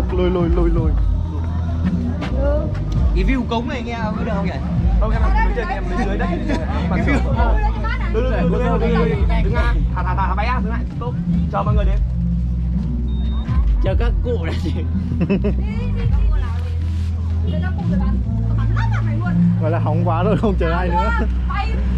Lùi. Cái view cống này nghe có được không nhỉ? Không, em làm trên em lên dưới đấy. Cái view. Đứng thả bay á, đứng lại. Tốt. Chào mọi người đến. Chờ các cụ này chị. Gọi là hỏng quá rồi, không chờ ai nữa.